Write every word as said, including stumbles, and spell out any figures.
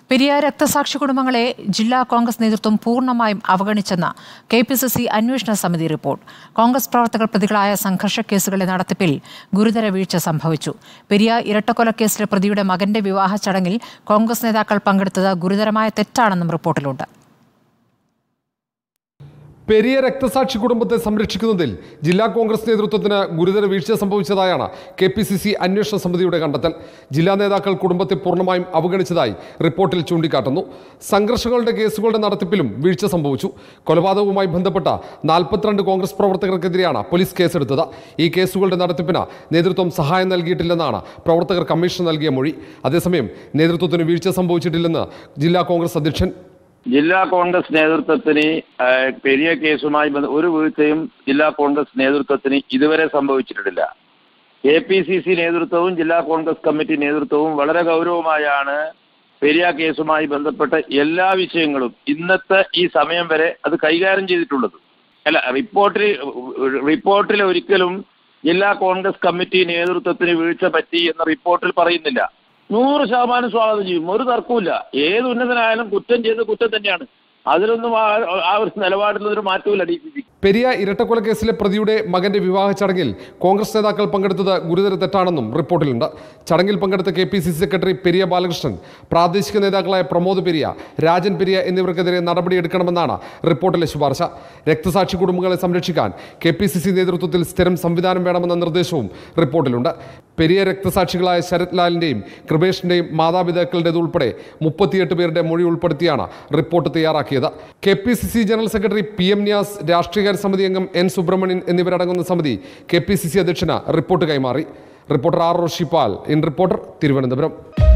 പെരിയ രക്തസാക്ഷി കുടുംബങ്ങളെ ജില്ലാ കോൺഗ്രസ് നേതൃത്വം പൂർണ്ണമായും അവഗണിച്ചെന്ന കെ പി സി സി അന്വേഷണ സമിതി റിപ്പോർട്ട്. കോൺഗ്രസ് പ്രവർത്തകർ പ്രതികളായ സംഘർഷ കേസുകളുടെ നടത്തിപ്പിൽ ഗുരുതര വീഴ്ച സംഭവിച്ചു. പെരിയ ഇരട്ടക്കൊലക്കേസിലെ പ്രതിയുടെ മകന്റെ വിവാഹ ചടങ്ങിൽ കോൺഗ്രസ് നേതാക്കൾ പങ്കെടുത്തത് ഗുരുതരമായ തെറ്റാണെന്നും റിപ്പോർട്ടിലുണ്ട്. പെരിയ രക്തസാക്ഷി കുടുംബത്തെ സംരക്ഷിക്കുന്നതിൽ ജില്ലാ കോൺഗ്രസ് നേതൃത്വത്തിന് ഗുരുതര വീഴ്ച സംഭവിച്ചതായാണ് കെ പി സി സി അന്വേഷണ സമിതിയുടെ കണ്ടെത്തൽ. ജില്ലാ നേതാക്കൾ കുടുംബത്തെ പൂർണ്ണമായും അവഗണിച്ചതായി റിപ്പോർട്ടിൽ ചൂണ്ടിക്കാട്ടുന്നു. സംഘർഷങ്ങളുടെ കേസുകളുടെ നടത്തിപ്പിലും വീഴ്ച സംഭവിച്ചു. കൊലപാതകവുമായി ബന്ധപ്പെട്ട നാൽപ്പത്തിരണ്ട് കോൺഗ്രസ് പ്രവർത്തകർക്കെതിരെയാണ് പോലീസ് കേസെടുത്തത്. ഈ കേസുകളുടെ നടത്തിപ്പിന് നേതൃത്വം സഹായം നൽകിയിട്ടില്ലെന്നാണ് പ്രവർത്തകർ കമ്മീഷൻ നൽകിയ മൊഴി. അതേസമയം നേതൃത്വത്തിന് വീഴ്ച സംഭവിച്ചിട്ടില്ലെന്ന് ജില്ലാ കോൺഗ്രസ് അധ്യക്ഷൻ. ജില്ലാ കോൺഗ്രസ് നേതൃത്വത്തിന് പെരിയ കേസുമായി ഒരു വീഴ്ചയും ജില്ലാ കോൺഗ്രസ് നേതൃത്വത്തിന് ഇതുവരെ സംഭവിച്ചിട്ടില്ല. കെ പി സി സി നേതൃത്വവും ജില്ലാ കോൺഗ്രസ് കമ്മിറ്റി നേതൃത്വവും വളരെ ഗൗരവമായാണ് പെരിയ കേസുമായി ബന്ധപ്പെട്ട എല്ലാ വിഷയങ്ങളും ഇന്നത്തെ ഈ സമയം വരെ അത് കൈകാര്യം ചെയ്തിട്ടുള്ളത്. അല്ല, റിപ്പോർട്ടിൽ റിപ്പോർട്ടിൽ ഒരിക്കലും ജില്ലാ കോൺഗ്രസ് കമ്മിറ്റി നേതൃത്വത്തിന് വീഴ്ച പറ്റി എന്ന റിപ്പോർട്ടിൽ പറയുന്നില്ല. നൂറ് ശതമാനം സ്വാഗതം ചെയ്യും, ഒരു തർക്കമില്ല. ഏത് ഉന്നതനായാലും കുറ്റം ചെയ്ത് കുറ്റം തന്നെയാണ്. അതിലൊന്നും ആ ഒരു നിലപാടിലൊരു മാറ്റമില്ല ഡി സി സി. പെരിയ ഇരട്ടക്കൊലക്കേസിലെ പ്രതിയുടെ മകന്റെ വിവാഹ ചടങ്ങിൽ കോൺഗ്രസ് നേതാക്കൾ പങ്കെടുത്തത് ഗുരുതര തെറ്റാണെന്നും റിപ്പോർട്ടിലുണ്ട്. ചടങ്ങിൽ പങ്കെടുത്ത K P C C secretary Periya Balakrishnan, പ്രാദേശിക നേതാക്കളായ പ്രമോദ് പെരിയ, രാജൻ പെരിയ എന്നിവർക്കെതിരെ നടപടിയെടുക്കണമെന്നാണ് റിപ്പോർട്ടിലെ ശുപാർശ. രക്തസാക്ഷി കുടുംബങ്ങളെ സംരക്ഷിക്കാൻ കെ പി സി സി നേതൃത്വത്തിൽ സ്ഥിരം സംവിധാനം വേണമെന്ന നിർദ്ദേശവും റിപ്പോർട്ടിലുണ്ട്. പെരിയ രക്തസാക്ഷികളായ ശരത് ലാലിന്റെയും കൃപേഷിന്റെയും മാതാപിതാക്കളുടേതുൾപ്പെടെ മുപ്പത്തിയെട്ട് പേരുടെ മൊഴി ഉൾപ്പെടുത്തിയാണ് റിപ്പോർട്ട് തയ്യാറാക്കിയത്. K P C C general secretary P M Niyas, രാഷ്ട്രീയകാര്യ സമിതി അംഗം എൻ സുബ്രഹ്മണ്യൻ എന്നിവരടങ്ങുന്ന സമിതി കെ പി സി സി അധ്യക്ഷന് റിപ്പോർട്ട് കൈമാറി. Reporter R Roshipal, in reporter, Thiruvananthapuram.